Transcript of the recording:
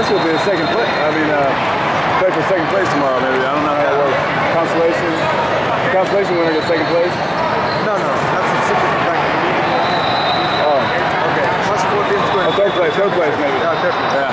school will be in second place. I mean, play for second place tomorrow, maybe. I don't know how that works. Consolation. The consolation winner gets second place? No. That's a secret back. Oh. Okay. Plus 4 teams going. Oh, third place, maybe. Yeah, third place. Yeah.